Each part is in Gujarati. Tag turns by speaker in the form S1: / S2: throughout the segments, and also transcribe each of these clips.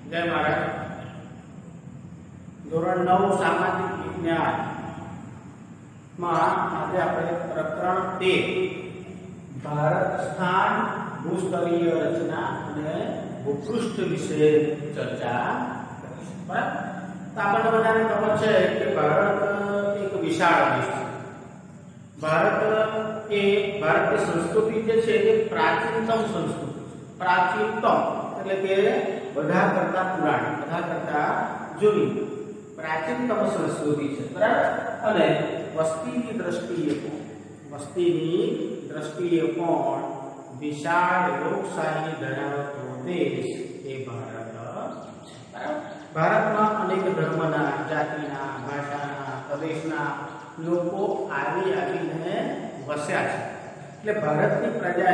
S1: जय महाराज। धोरण 9 सामाजिक विज्ञान में आज આપણે પ્રકરણ 13 ભારત સ્થાન ભૂસ્તરીય રચના અને ભૂપૃષ્ઠ વિશે ચર્ચા કરીશું। બરાબર, તો આપણને બધાને ખબર છે કે ભારત એક વિશાળ દેશ છે। ભારતની સંસ્કૃતિ જે છે એ પ્રાચીનતમ સંસ્કૃતિ છે। પ્રાચીનતમ એટલે કે બધા કરતા પુરાણી, બધા કરતા જૂની પ્રાચીનતમ સંસ્કૃતિ છે। બરાબર, અને વસ્તીની દ્રષ્ટિએ પણ વિશાળ લોકશાહી ધરાવતો દેશ એ ભારત છે। બરાબર, ભારતમાં અનેક ધર્મના, જાતિના, ભાષાના, પ્રદેશના લોકો આવીને વસ્યા છે। એટલે ભારતની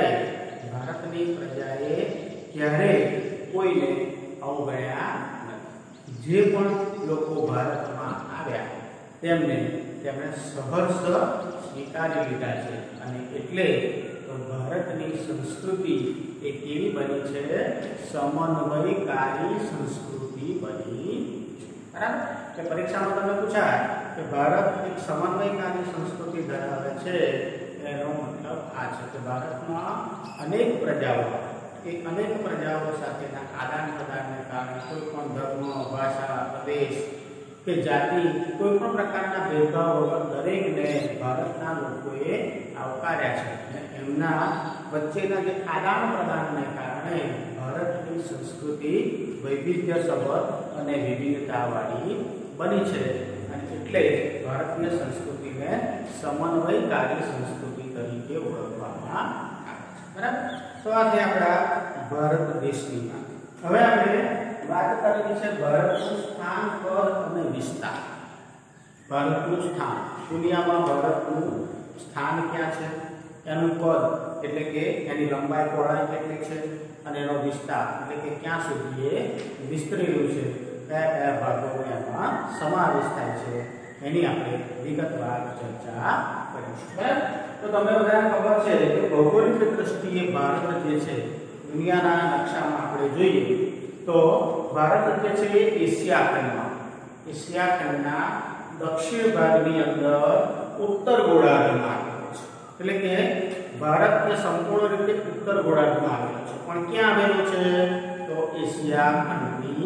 S1: પ્રજાએ ક્યારે કોઈને અવગણ્યા નથી। જે પણ લોકો ભારતમાં આવ્યા તેમણે સહર્ષ સ્વીકારી લીધા છે। અને એટલે તો ભારતની સંસ્કૃતિ એ કેવી બની છે? સમન્વયકારી સંસ્કૃતિ બની છે। બરાબર, કે પરીક્ષામાં તમને પૂછાય કે ભારત એક સમન્વયકારી સંસ્કૃતિ ધરાવે છે, એનો મતલબ આ છે કે ભારતમાં અનેક પ્રજાઓ સાથેના આદાન પ્રદાનને કારણે કોઈ પણ ધર્મ, ભાષા, પ્રદેશ કે જાતિ, કોઈ પણ પ્રકારના ભેદભાવ વગર દરેકને ભારતના લોકોએ આવકાર્યા છે। અને એમના વચ્ચેના જે આદાન પ્રદાનને કારણે ભારતની સંસ્કૃતિ વૈવિધ્યસભર અને વિવિધતાવાળી બની છે। અને એટલે ભારતીય સંસ્કૃતિને સમન્વયકારી સંસ્કૃતિ તરીકે ઓળખવામાં આવે છે। બરાબર, તો આ છે આપણા ભારત દેશની વાત। હવે આપણે વાત કરવી છે ભારતનું સ્થાન, કદ અને વિસ્તાર। ભારતનું સ્થાન, દુનિયામાં ભારતનું સ્થાન ક્યાં છે, એનું કદ એટલે કે એની લંબાઈ પહોળાઈ કેટલી છે, અને એનો વિસ્તાર એટલે કે ક્યાં સુધી એ વિસ્તરેલું છે, કયા ભાગોનો એમાં સમાવેશ થાય છે, એની આપણે વિગતવાર ચર્ચા કરીશું। બરાબર, તો તમને બધાને ખબર છે કે ભૌગોલિક દ્રષ્ટિએ ભારત જે છે દુનિયાના નકશામાં આપણે જોઈએ તો ભારત જે છે એ એશિયા ખંડના દક્ષિણ ભાગની અંદર ઉત્તર ગોળાર્ધમાં આવેલો છે। એટલે કે ભારત એ સંપૂર્ણ રીતે ઉત્તર ગોળાર્ધમાં આવેલો છે, પણ ક્યાં આવેલો છે? તો એશિયા ખંડની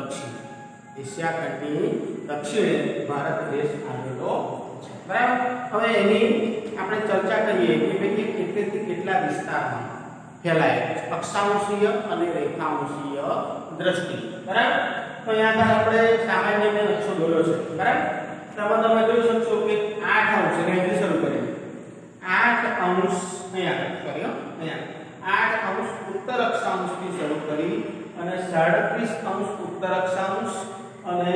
S1: દક્ષિણે ભારત દેશ આવેલો છે। બરાબર, હવે એની આપણે ચર્ચા કરીએ કે કેટલેથી કેટલા વિસ્તારમાં ફેલાયેલો છે, અક્ષાંશીય અને રેખાંશીય દ્રષ્ટિ। બરાબર, તો અહીંયા આપણે સામાન્ય નકશો દોર્યો છે। બરાબર, તેમાં તમે જોઈ શકશો કે 8 અંશ અહીંયાથી શરૂ કરીએ, 8 અંશ અહીંયા કર્યો, અહીંયા 8 અંશ ઉત્તર અક્ષાંશથી શરૂ કરી અને 37 અંશ ઉત્તર અક્ષાંશ અને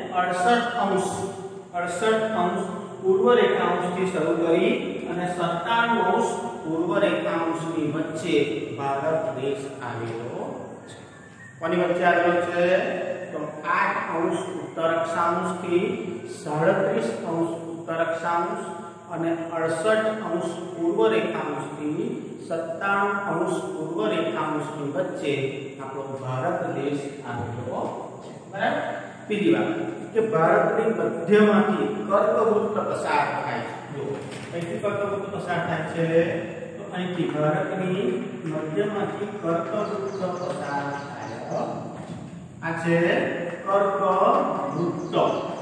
S1: 68 અંશ પૂર્વ રેખાંશથી શરૂ કરી અને 97 અંશ પૂર્વ રેખાંશની વચ્ચે ભારત દેશ આવેલો છે। કોની વચ્ચે આવેલો છે? તો 8 અંશ ઉત્તર અક્ષાંશથી 37 અંશ ઉત્તર અક્ષાંશ અને 68 અંશ પૂર્વ રેખાંશથી 97 અંશ પૂર્વ રેખાંશની વચ્ચે આપણો ભારત દેશ આવેલો છે। બરાબર, બીજી વાત કે ભારતની મધ્યમાંથી કર્કવૃત્ત પસાર થાય છે। જો અહીંથી કર્કવૃત્ત પસાર થાય છે તો અહીંથી ભારતની મધ્યમાંથી કર્કવૃત્ત પસાર થાય। આ છે કર્કવૃત્ત,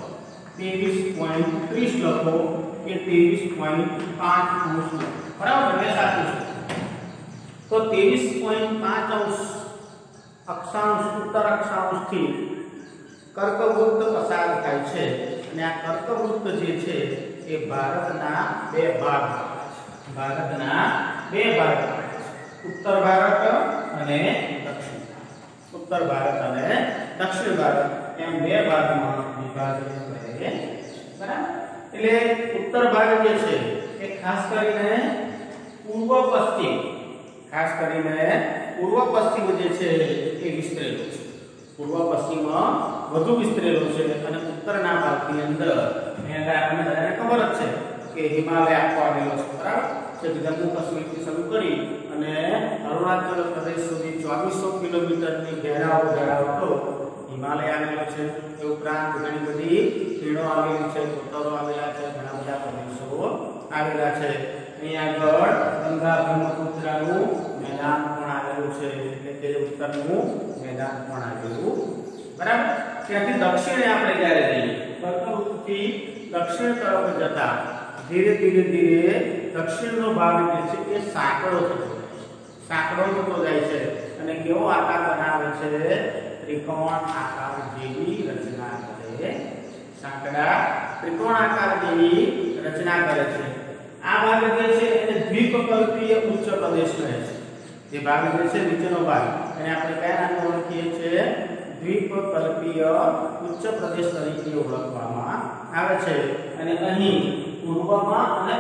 S1: 23.30 લખો કે 23.5 અંશ લખો। બરાબર, બે સાચું છે। તો 23.5 અંશ અક્ષાંશ ઉત્તર અક્ષાંશથી કર્કવૃત્ત પસાર થાય છે, અને આ કર્કવૃત્ત જે છે એ ભારતના બે ભાગ છે। ઉત્તર ભારત અને દક્ષિણ ભારત એમ બે ભાગમાં વિભાજન કરે છે। બરાબર, એટલે ઉત્તર ભાગ જે છે એ ખાસ કરીને પૂર્વ પશ્ચિમ જે છે એ વિસ્તરેલો છે। પૂર્વ પશ્ચિમમાં વધુ વિસ્તરેલો છે, અને ઉત્તરના ભાગની અંદર આપણને બધાને ખબર જ છે કે હિમાલય આખો આવેલો છે। બરાબર, જમ્મુ કાશ્મીરથી શરૂ કરી અને અને અરુણાચલ પ્રદેશ સુધી 2400 કિલોમીટરની ઘેરાવ ધરાવતો હિમાલય આવેલો છે। એ ઉપરાંત ઘણી બધી ખીણો આવેલી છે, ઉત્તરો આવેલા છે, ઘણા બધા પ્રદેશો આવેલા છે। અહીં આગળ ગંગા બ્રહ્મપુત્રનું મેદાન પણ આવેલું છે, એટલે કે ઉત્તરનું મેદાન પણ આવેલું, બરાબર। ત્યાંથી દક્ષિણે આપણે જ્યારે જઈએ કર્કવૃતથી દક્ષિણ તરફ જતા ધીરે ધીરે દક્ષિણનો ભાગ જે છે એ સાંકડો થતો જાય છે અને કેવો આકાર બનાવે છે? ત્રિકોણ આકાર જેવી રચના કરે, સાંકડા ત્રિકોણ આકાર જેવી રચના કરે છે। આ ભાગ જે છે એને દ્વીપકલ્પીય ઉચ્ચ પ્રદેશ કહે છે। જે ભાગ જે છે નીચેનો ભાગ એને આપણે કયા નામે ઓળખીએ છીએ? દ્વીપકલ્પીય ઉચ્ચ પ્રદેશ તરીકે ઓળખવામાં આવે છે। અને અહીં પૂર્વમાં અને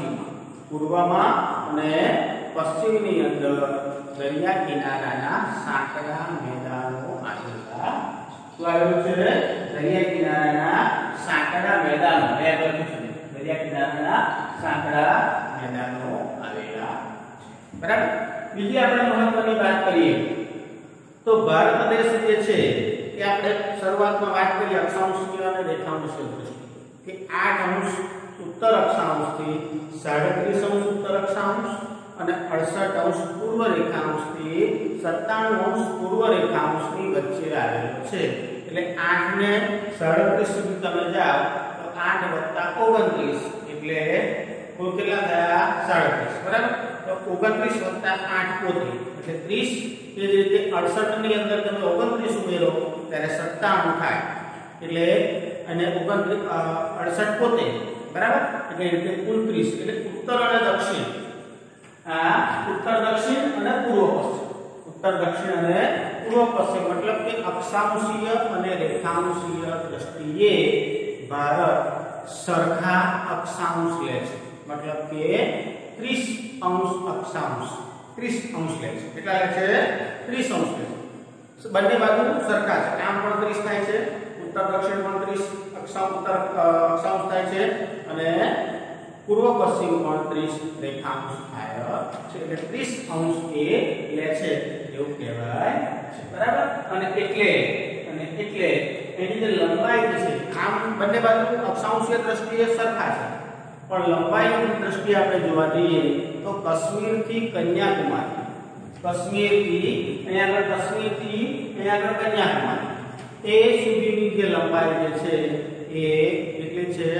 S1: પશ્ચિમની અંદર દરિયા કિનારાના સાંકડા મેદાનો આવેલા છે। દરિયા કિનારાના સાંકડા મેદાનો, દરિયા કિનારાના સાંકડા મેદાનો આવેલા, બરાબર। બીજી આપણે મહત્વની વાત કરીએ તો ભારત દેશ જે છે એ આપણે શરૂઆતમાં વાત કરી અક્ષાંશીય અને રેખાંશીય દ્રષ્ટિએ કે 8 અંશ ઉત્તર અક્ષાંશથી 37 ઉત્તર અક્ષાંશ અને 68 અંશ પૂર્વ રેખાંશથી 97 અંશ પૂર્વ રેખાંશની વચ્ચે આવેલો છે। એટલે 8 ને 37 સુધી તમે જાઓ તો 8 + 29 એટલે કુલ કેટલા થયા? 37, બરાબર। તો 29 + 8 પોતે એટલે 30। એ જ રીતે 68 ની અંદર તમે 29 ઉમેરો ત્યારે 97 થાય, એટલે અને 68 પોતે, બરાબર। એટલે રીતે કુલ 30 એટલે ઉત્તર અને દક્ષિણ, આ ઉત્તર દક્ષિણ અને પૂર્વ પશ્ચિમ, ઉત્તર દક્ષિણ અને પૂર્વ પશ્ચિમ મતલબ કે અક્ષાંશીય અને રેખાંશીય દ્રષ્ટિએ ભારત સરખા અક્ષાંશ લે છે। મતલબ કે 30 અંશ અક્ષાંશ, 30 અંશ લે છે। કેટલા લે છે? 30 અંશ લે છે। બંને બાજુ સરખા છે, આમ પણ 30 થાય છે, ઉત્તર દક્ષિણ પણ 30 અક્ષાંશ થાય છે અને પૂર્વ પશ્ચિમ પણ 30 રેખાંશ થાય છે। એટલે 30 અંશ એ લે છે એવું કહેવાય છે, બરાબર। અને એટલે એની જે લંબાઈ છે આમ બંને બાજુ અક્ષાંશીય દ્રષ્ટિએ સરખા છે, પણ લંબાઈની દ્રષ્ટિએ આપણે જોવા જઈએ તો કાશ્મીરથી કન્યાકુમારી, કાશ્મીરથી અહીંયા આગળ કન્યાકુમારી એ સુધીની જે લંબાઈ જે છે એ કેટલી છે?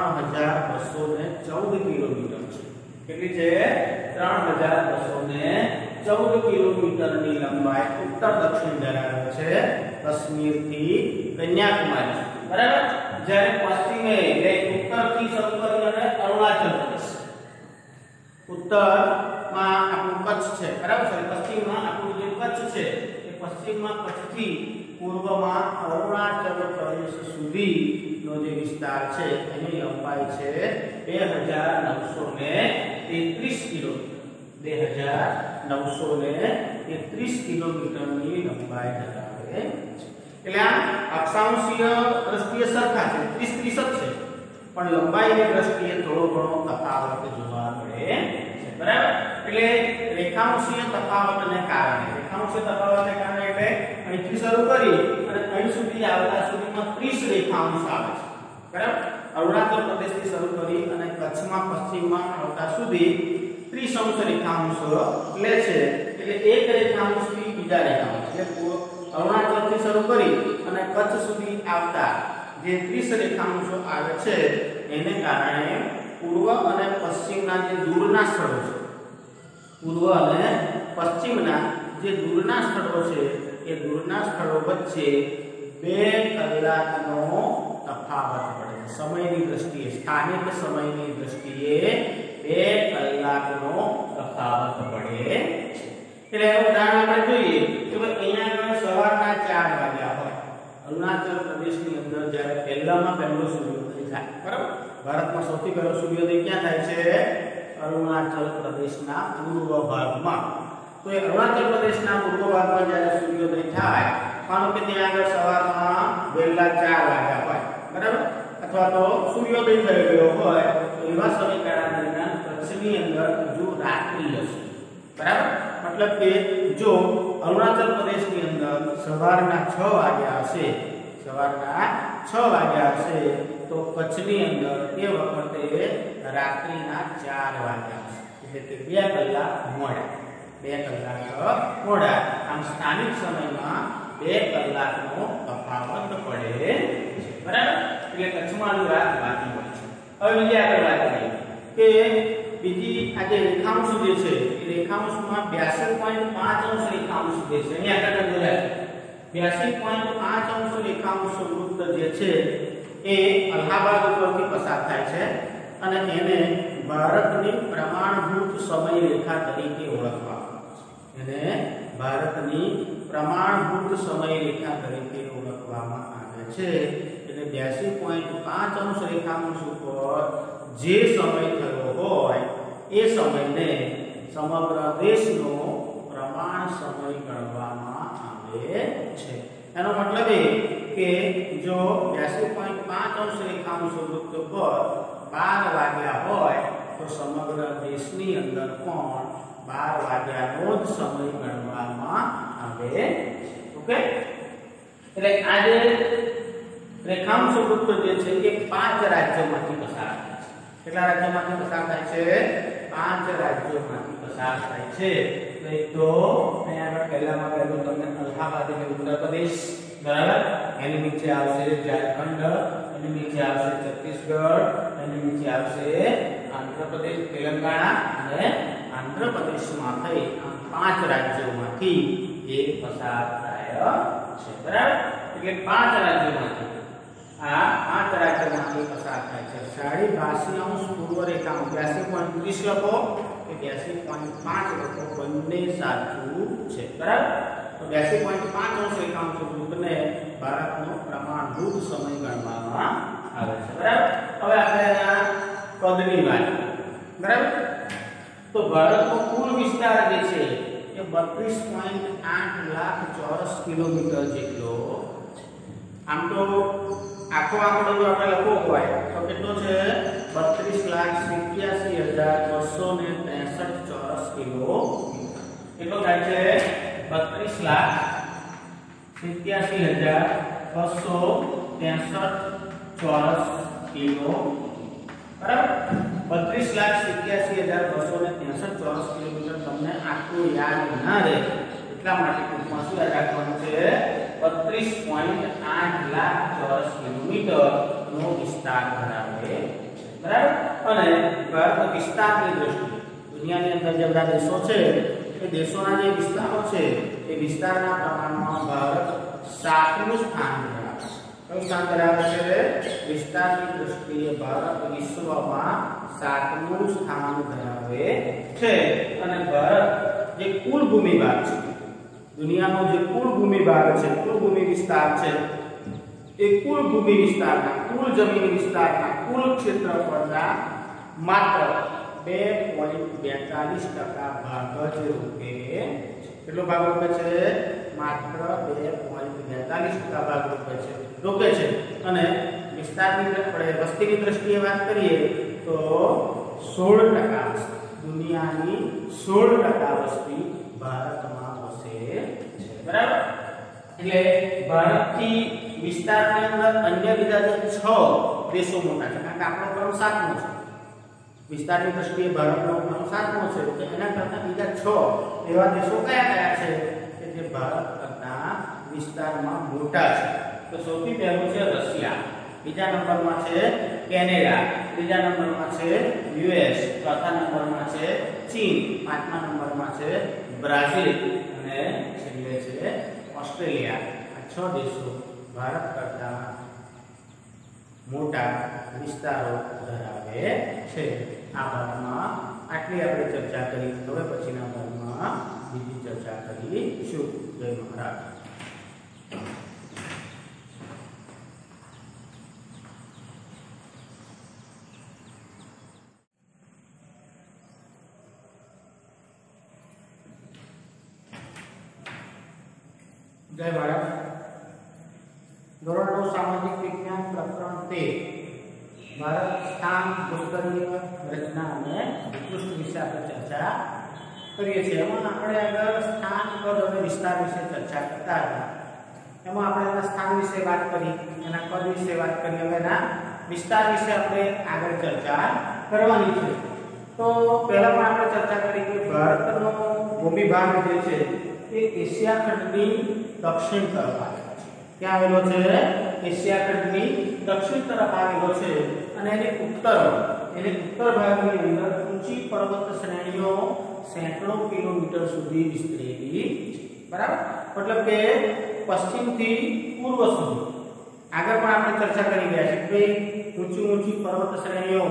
S1: 3214 કિલોમીટર છે। કેટલી છે? 3214 કિલોમીટરની લંબાઈ ઉત્તર દક્ષિણ ધરાવે છે કાશ્મીરથી કન્યાકુમારી, બરાબર। જ્યારે પશ્ચિમે એટલે ઉત્તરથી શરૂ કરી અને અરુણાચલ પ્રદેશ, ઉત્તરમાં આપણું કચ્છ છે, બરાબર, પશ્ચિમમાં આપણું જે કચ્છ છે એ પશ્ચિમમાં કચ્છથી પૂર્વમાં અરુણાચલ પ્રદેશ સુધીનો જે વિસ્તાર છે એની લંબાઈ છે 2933 કિલોમીટર, 2933 કિલોમીટરની લંબાઈ ધરાવે છે। એટલે આ અક્ષાંશીય દ્રષ્ટિએ સરખા છે, 30 જ છે, પણ લંબાઈની દ્રષ્ટિએ થોડો ઘણો તફાવત જોવા મળે છે, બરાબર। એટલે રેખાંશીય તફાવતને કારણે એટલે અહીંથી શરૂ કરી અને અહીં સુધી આવતા સુધીમાં 30 રેખાંશ આવે છે, બરાબર। અરુણાચલ પ્રદેશથી શરૂ કરી અને કચ્છમાં પશ્ચિમમાં આવતા સુધી 30 અંશ રેખાંશ લે છે। એટલે એક રેખાંશથી બીજા રેખાંશ એટલે અરુણાચલથી શરૂ કરી અને કચ્છ સુધી આવતા જે 30 રેખાંશો આવે છે એને કારણે પૂર્વ અને પશ્ચિમના જે દૂરના સ્થળો છે, પૂર્વ અને પશ્ચિમના જે દૂરના સ્થળો છે એ દૂરના સ્થળો વચ્ચે 2 કલાકનો તફાવત પડે છે। સમયની દ્રષ્ટિએ, સ્થાનિક સમયની દ્રષ્ટિએ 2 કલાકનો તફાવત પડે છે। એટલે ઉદાહરણ આપણે જોઈએ કે અહીંયા સવારના 4 વાગ્યા હોય, અરુણાચલ પ્રદેશની અંદર જ્યારે પહેલો સૂર્યોદય થાય, બરાબર। ભારતમાં સૌથી પહેલો સૂર્યોદય ક્યાં થાય છે? અરુણાચલ પ્રદેશના પૂર્વ ભાગમાં। તો એ અરુણાચલ પ્રદેશના પૂર્વ ભાગમાં જ્યારે સૂર્યોદય થાય, માનો કે ત્યાં આગળ સવારમાં વહેલા 4 વાગ્યા હોય, બરાબર, અથવા તો સૂર્યોદય થઈ ગયો હોય તો એવા સમયગાળા દરમિયાન કચ્છની અંદર હજુ રાત્રિ હશે, बराबर मतलब के जो अरुणाचल प्रदेश की अंदर सवारना 6 वाग्या हशे सवारना 6 वाग्या हशे तो कच्छनी अंदर ते वखते रात्रिना 4 वाग्या हशे એટલે કે 2 કલાક મોડા 2 કલાક મોડા આમ સ્થાનિક સમયમાં 2 કલાકનો તફાવત પડે છે બરાબર એટલે કચ્છમાં રાત બાકી હોય છે હવે બીજી આગળ વાત કરીએ કે બીજી આ જે રેખાંશ જે છે એ રેખાંશમાં 82.5 અંશ રેખાંશ જે છે અહીંયા આગળ બોલાય 82.5 અંશ રેખાંશ વૃત્ત જે છે એ અલ્હાબાદ ઉપરથી પસાર થાય છે અને એને ભારતની પ્રમાણભૂત સમયરેખા તરીકે ઓળખવામાં આવે છે એને ભારતની પ્રમાણભૂત સમયરેખા તરીકે ઓળખવામાં આવે છે એટલે 82.5 અંશ રેખાંશ ઉપર જે સમય થયો હોય એ સમયને સમગ્ર દેશનો પ્રમાણ સમય ગણવામાં આવે છે એનો મતલબ એ કે જો 82.5 અંશ રેખાંશ વૃત્ત પર 12 વાગ્યા હોય તો સમગ્ર દેશની અંદર પણ 12 વાગ્યાનો જ સમય ગણવામાં આવે ઓકે એટલે આ જે રેખાંશ વૃત્ત જે છે એ 5 રાજ્યોમાંથી પસાર થાય છે કેટલા રાજ્યોમાંથી પસાર થાય છે 5 રાજ્યોમાંથી પસાર થાય છે તો અહીંયા આગળ પહેલામાં પહેલું તમને અલ્હાબાદ એટલે ઉત્તર પ્રદેશ બરાબર એની નીચે આવશે ઝારખંડ એની નીચે આવશે છત્તીસગઢ એની નીચે આવશે આંધ્રપ્રદેશ તેલંગાણા અને આંધ્રપ્રદેશમાં થઈ આ 5 રાજ્યોમાંથી એક પસાર થાય છે બરાબર એટલે 5 રાજ્યોમાંથી આ 5 રાજ્યોમાંથી પસાર થાય છે 82.5 પૂર્વ રેખાંશ 82.30 લખો કે 82.5 લખો બંને સાચું છે બરાબર તો 82.5 અંશ રેખાંશ વૃત્તને ભારતનો પ્રમાણભૂત સમય ગણવામાં આવે છે બરાબર હવે આપણે આ કદની વાત બરાબર તો ભારતનો કુલ વિસ્તાર જે છે એ 32.8 લાખ ચોરસ કિલોમીટર જેટલો આમ તો આખો આંકડો જો આપણે લખવો હોય તો કેટલો છે 32,87,263 ચોરસ કિલોમીટર કેટલો થાય છે 32,87,263 ચોરસ કિલોમીટર બરાબર 32,87,263 ચોરસ કિલોમીટર તમને આટલું યાદ ના રહે એટલા માટે ટૂંકમાં શું યાદ રાખવાનું છે 32.8 લાખ ચોરસ કિલોમીટર નો વિસ્તાર ધરાવે છે બરાબર અને ભારતના વિસ્તારની દ્રષ્ટિએ દુનિયાની અંદર જે બધા દેશો છે એ દેશોના જે વિસ્તારો છે એ વિસ્તારના પ્રમાણમાં ભારત 7મું સ્થાન ધરાવે છે કયું સ્થાન ધરાવે છે વિસ્તારની દ્રષ્ટિએ ભારત વિશ્વમાં 7મું સ્થાન ધરાવે છે અને ભારત જે કુલ ભૂમિભાગ છે દુનિયાનો જે કુલ ભૂમિભાગ છે કુલ ભૂમિ વિસ્તાર છે એ કુલ ભૂમિ વિસ્તારના કુલ જમીન વિસ્તારના કુલ ક્ષેત્રફળના માત્ર 2.42% ભાગ જ રૂપે કેટલો ભાગ રૂપે છે માત્ર 2.42% ભાગ રૂપે છે અને વિસ્તારની આપણે વસ્તીની દ્રષ્ટિએ વાત કરીએ તો 16% દુનિયાની 16% વસ્તી ભારતમાં વસે છે બરાબર એટલે ભારતથી વિસ્તારની અંદર અન્ય બીજા જે 6 દેશો મોટા છે કારણ કે આપણો ક્રમ 7મો છે વિસ્તારની દ્રષ્ટિએ ભારતનો ક્રમ 7મો છે તો એના કરતા બીજા 6 એવા દેશો કયા છે કે જે ભારત કરતા વિસ્તારમાં મોટા છે તો સૌથી પહેલું છે રશિયા બીજા નંબરમાં છે કેનેડા ત્રીજા નંબરમાં છે યુએસ ચોથા નંબરમાં છે ચીન પાંચમા નંબરમાં છે બ્રાઝિલ અને છેલ્લે છે ઓસ્ટ્રેલિયા આ 6 દેશો ભારત કરતા મોટા વિસ્તારો ધરાવે છે આ ભાગમાં આટલી આપણે ચર્ચા કરી હવે પછીના ભાગમાં બીજી ચર્ચા કરીશું જય મહારાજ जय भारत धोरण 9 सामाजिक विज्ञान प्रकरण 13 भारत स्थान भूस्तरीय रचना અને વિકૃષ્ટ વિશે આપણે ચર્ચા કરીએ છીએ એમાં આપણે આગળ સ્થાન, કદ અને વિસ્તાર વિશે ચર્ચા કરતા હતા. એમાં આપણે એના સ્થાન વિશે વાત કરી, એના કદ વિશે વાત કરી, હવે એના વિસ્તાર વિશે આપણે આગળ ચર્ચા કરવાની છે. તો પહેલા પણ આપણે ચર્ચા કરી કે ભારતનો ભૂમિ ભાગ જે છે એ એશિયા ખંડની દક્ષિણ તરફ આવેલો છે. ક્યાં આવેલો છે? એશિયા ખંડની દક્ષિણ તરફ આવેલો છે અને એની ઉત્તર ભાગની અંદર ઊંચી પર્વત શ્રેણીઓ સેંકડો કિલોમીટર સુધી વિસ્તરેલી છે. બરાબર? મતલબ કે પશ્ચિમથી પૂર્વ સુધી આગળ પણ આપણે ચર્ચા કરી ગયા છે કે ઊંચી પર્વત શ્રેણીઓ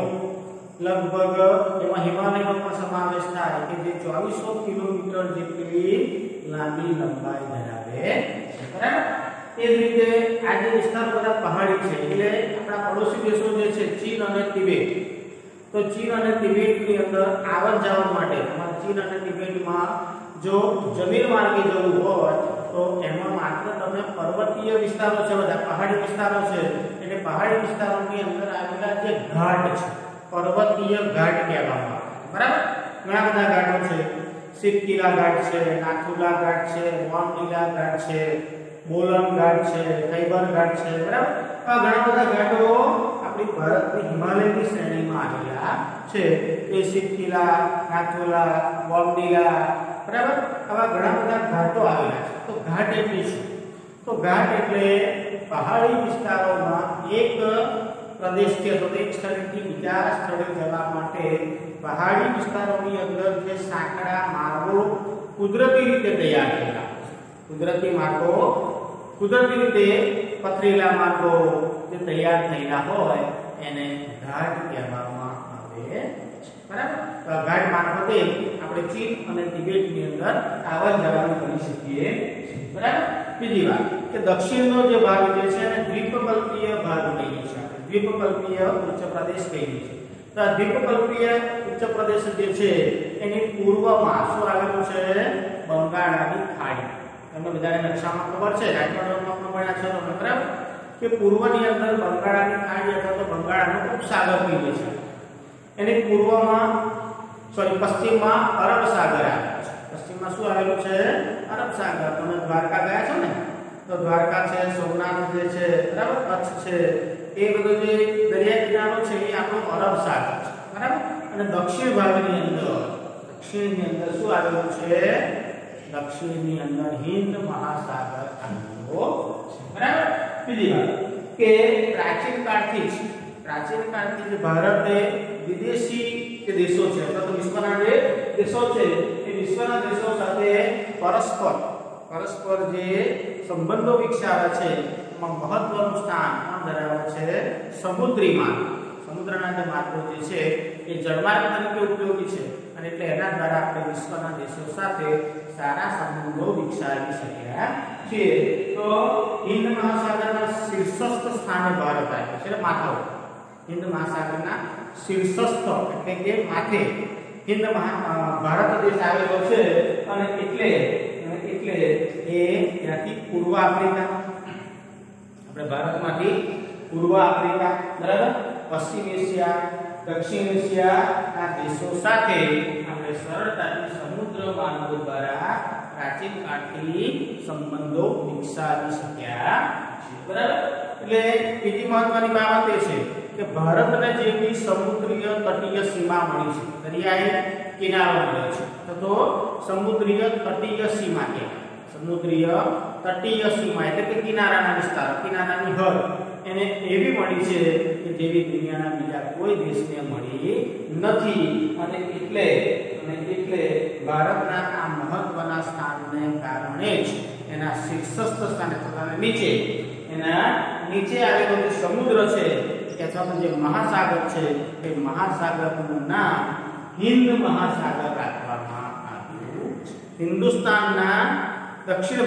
S1: લગભગ એમાં હિમાલયનો પણ સમાવેશ થાય કે જે 2400 કિલોમીટર જેટલી લાંબી લંબાઈ ધરાવે છે. બરાબર? એ જ રીતે આ જે વિસ્તાર બધા પહાડી છે એટલે આપણા પડોશી દેશો જે છે ચીન અને તિબેટ, તો ચીન અને તિબેટની અંદર આવન જાવન માટે ચીન અને તિબેટમાં જો જમીન માર્ગે જવું હોય તો એમાં માત્ર તમે પર્વતીય વિસ્તારો છે, બધા પહાડી વિસ્તારો છે, એટલે પહાડી વિસ્તારોની અંદર આવેલા જે ઘાટ છે પર્વતીય ઘાટ કહેવામાં આવે. બરાબર? ઘણા બધા ઘાટો છે. સિરકિલા ઘાટ છે, નાથુલા ઘાટ છે, બોમડીલા ઘાટ છે, બોલન ઘાટ છે, ખૈબર ઘાટ છે. બરાબર? આ ઘણા બધા ઘાટો આપણી ભારતની હિમાલયની શ્રેણીમાં આવેલા છે. એ સિરકિલા, નાથુલા, બોમડીલા, બરાબર? આવા ઘણા બધા ઘાટો આવેલા છે. તો ઘાટ એટલે શું? તો ઘાટ એટલે પહાડી વિસ્તારોમાં એક પ્રદેશથી અથવા એક સ્થળેથી બીજા સ્થળે જવા માટે પહાડી વિસ્તારોની અંદર જે સાંકડા માર્ગો કુદરતી રીતે તૈયાર થયેલા છે. કુદરતી માર્ગો, કુદરતી રીતે પથરેલા માર્ગો જે તૈયાર થયેલા હોય એને ઘાટ કહેવામાં આવે છે. બરાબર? તો ઘાટ મારફતે આપણે ચીન અને તિબેટની અંદર આવન જાવન કરી શકીએ. બરાબર? બીજી વાત કે દક્ષિણનો જે ભાગ જે છે એને દ્વીપકલ્પીય ભાગ કહીએ છીએ. દ્વીપકલ્પીય ઉચ્ચ પ્રદેશ કહીએ છીએ. તો આ દ્વીપકલ્પીય ઉચ્ચ પ્રદેશ જે છે એની પૂર્વમાં શું આવેલું છે? બંગાળાની ખાડી. તમને બધાને નકશામાં ખબર છે, રાજ્યમાં ભણ્યા છો તમે. બરાબર? કે પૂર્વની અંદર બંગાળાની ખાડી અથવા તો બંગાળાનો ઉપસાગર કહીએ છીએ. એની પશ્ચિમમાં અરબ સાગર આવેલો છે. પશ્ચિમમાં શું આવેલું છે? અરબ સાગર. તમે દ્વારકા ગયા છો ને, તો દ્વારકા છે, સોમનાથ જે છે, બરાબર, કચ્છ છે, એ બધો જે દરિયા કિનારો છે એ આપણો અરબ સાગર છે. બરાબર? અને દક્ષિણની અંદર શું આવેલું છે? દક્ષિણની અંદર હિન્દ મહાસાગર આવેલો છે. બરાબર? બીજી વાત કે પ્રાચીન કાળથી જે ભારતે વિદેશી કે દેશો છે અથવા તો વિશ્વના જે દેશો છે એ વિશ્વના દેશો સાથે પરસ્પર જે સંબંધો વિકસાવ્યા છે એમાં મહત્વનું સ્થાન પણ ધરાવે છે સમુદ્રી માર્ગ. સમુદ્રના જે માર્ગો જે છે એ જળમાર્ગ તરીકે ઉપયોગી છે અને એટલે એના દ્વારા આપણે વિશ્વના દેશો સાથે સારા સંબંધો વિકસાવી શક્યા છીએ. તો હિન્દ મહાસાગરના શીર્ષસ્થ સ્થાને ભારત આવ્યો છે. માથો હિન્દ મહાસાગરના શીર્ષસ્થ એટલે કે માથે ભારત દેશ આવેલો છે અને એટલે એ ત્યાંથી પૂર્વ આફ્રિકા, આપણે ભારતમાંથી પૂર્વ આફ્રિકા, બરાબર, પશ્ચિમ એશિયા, દક્ષિણ એશિયાના દેશો સાથે આપણે સરળતાથી સમુદ્ર માર્ગો દ્વારા પ્રાચીન કાળથી સંબંધો વિકસાવી શક્યા છે. બરાબર? એટલે બીજી મહત્વની બાબત એ છે કે ભારતને જેવી સમુદ્રીય તટીય સીમા મળી છે, દરિયાઈ કિનારો મળ્યો છે, તો સમુદ્રીય તટીય સીમા કહેવાય. સમુદ્રીય તટીય સીમા એટલે કે કિનારાના વિસ્તારો, કિનારાની હદ એને એવી મળી છે કે જેવી દુનિયાના બીજા કોઈ દેશને મળી નથી. અને એટલે ભારતના આ મહત્વના સ્થાનને કારણે જ એના શીર્ષસ્થ સ્થાને અથવા નીચે આવેલો જે સમુદ્ર છે અથવા જે મહાસાગર છે એ મહાસાગરનું નામ હિન્દ મહાસાગર રાખવામાં આવ્યું છે. હિન્દુસ્તાનના દક્ષિણ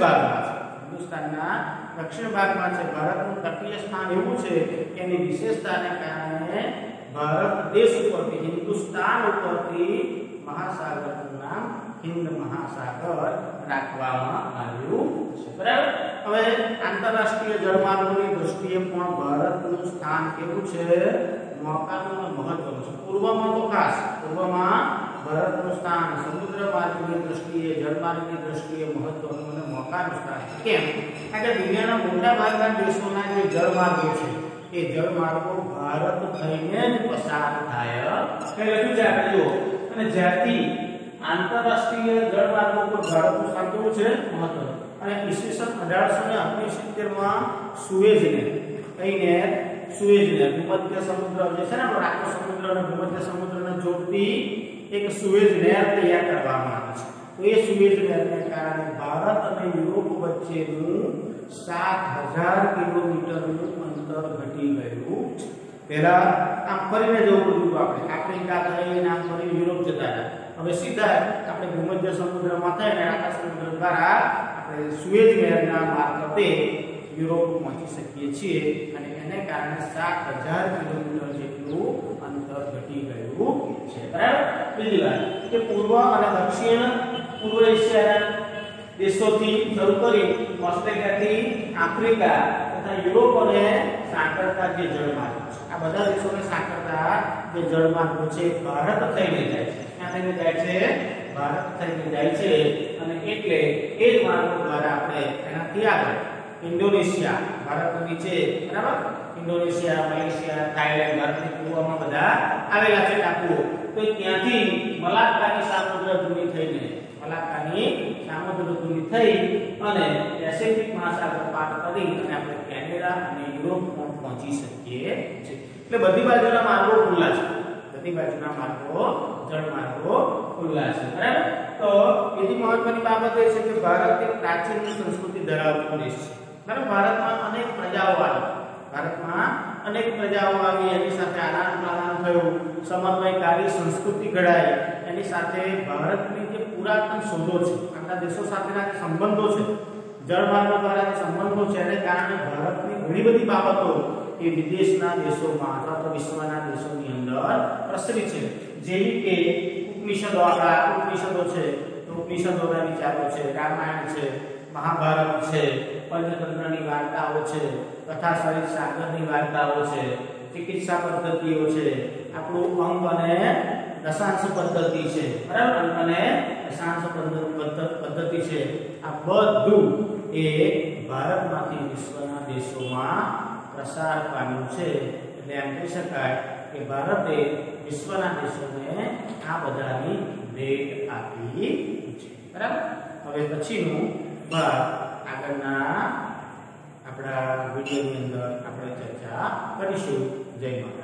S1: ભાગમાં છે. ભારતનું તટીય સ્થાન એવું છે કે એની વિશેષતાને કારણે ભારત દેશ ઉપરથી, હિન્દુસ્તાન ઉપરથી મહાસાગરનું નામ હિન્દ મહાસાગર રાખવામાં આવ્યું છે. બરાબર? હવે આંતરરાષ્ટ્રીય જળમાર્ગોની દૃષ્ટિએ પણ ભારતનું સ્થાન કેવું છે? મહત્વનું છે. પૂર્વમાં તો ખાસ, પૂર્વમાં ભારતનું સ્થાન સમુદ્ર માર્ગની દ્રષ્ટિએ જળમાર્ગની દ્રષ્ટિએ મહત્વનું અને મોખાનું સ્થાન કેમ કારણ કે દુનિયાના મોટા ભાગના દેશોના જે જળમાર્ગો છે એ જળમાર્ગો ભારત થઈને જ પસાર થાય કે લખ્યું છે આપણે જુઓ અને જ્યારથી આંતરરાષ્ટ્રીય જળમાર્ગો પર ભારતનું સ્થાન કેવું છે મહત્વનું અને ઈસવીસન 1869 માં સુએઝને કહીને સુએઝને ભૂમધ્ય સમુદ્ર જે છે ને આપણો સમુદ્ર અને ભૂમધ્ય સમુદ્રને જોડતી એક સુએઝ નહેર તૈયાર કરવામાં આવી છે તો એ સુએઝ નહેરને કારણે ભારત અને યુરોપ વચ્ચેનું 7000 કિલોમીટરનું અંતર ઘટી ગયું છે પહેલા આમ ફરીને જવું પડ્યું આપણે આફ્રિકા થઈને આમ ફરી યુરોપ જતા હતા હવે સીધા આપણે ભૂમધ્ય સમુદ્રમાં થઈને આખા સમુદ્ર દ્વારા આપણે સુએઝ નહેરના મારફતે યુરોપ પહોંચી શકીએ છીએ અને એને કારણે 7000 કિલોમીટર જેટલું અંતર ઘટી ગયું છે બરાબર બીજી વાત કે પૂર્વ અને દક્ષિણ પૂર્વ એશિયાના દેશોથી શરૂ કરી ઓસ્ટ્રેલિયાથી આફ્રિકા તથા યુરોપ અને સાંકળતા જે જળમાર્ગ છે આ બધા દેશોને સાંકળતા જે જળમાર્ગો છે ભારત થઈને જાય છે ક્યાં થઈને જાય છે ભારત થઈને જાય છે અને એટલે એ જ માર્ગો દ્વારા આપણે એનાથી આગળ ઇન્ડોનેશિયા ભારતની નીચે બરાબર ઇન્ડોનેશિયા મલેશિયા થાઈલેન્ડ ભારતની પૂર્વમાં બધા આવેલા છે ટાપુઓ તો ત્યાંથી મલાક્કાની સામુદ્ર ધુની થઈને મલાક્કાની સામુદ્ર ધુની થઈ અને પેસિફિક મહાસાગર પાર કરી અને આપણે કેનેડા અને યુરોપમાં પહોંચી શકીએ છીએ એટલે બધી બાજુના માર્ગો ખુલ્લા છે બધી બાજુના માર્ગો જળમાર્ગો ખુલ્લા છે બરાબર તો બીજી મહત્વની બાબત એ છે કે ભારત એક પ્રાચીન સંસ્કૃતિ ધરાવતો દેશ છે બરાબર ભારતમાં અનેક પ્રજાઓ આવી એની સાથે આદાન પ્રદાન થયું સમન્વયકારી સંસ્કૃતિ ઘડાઈ એની સાથે ભારતની જે પુરાતન શોધો છે આપણા દેશો સાથેના જે સંબંધો છે જળમાર્ગો દ્વારા જે સંબંધો છે એને કારણે ભારતની ઘણી બધી બાબતો એ વિદેશના દેશોમાં અથવા તો વિશ્વના દેશોની અંદર પ્રસરી છે જેવી કે ઉપનિષદો છે તો ઉપનિષદોના વિચારો છે રામાયણ છે મહાભારત છે પંચતંત્રની વાર્તાઓ છે કથા સહિત સાગરની વાર્તાઓ છે ચિકિત્સા પદ્ધતિઓ છે આપણું અંગ અને દશાંશ પદ્ધતિ છે બરાબર અંગ અને દશાંશ પદ્ધતિ છે આ બધું એ ભારતમાંથી વિશ્વના દેશોમાં પ્રસાર પામ્યું છે એટલે એમ કહી શકાય કે ભારતે વિશ્વના દેશોને આ બધાની ભેટ આપી છે બરાબર હવે પછીનું ભાગ આગળના આપણા વિડીયોની અંદર આપણે ચર્ચા કરીશું જય માતા।